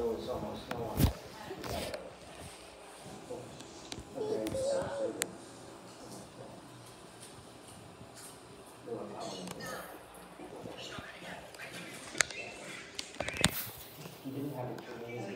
was almost no one. He didn't have a training.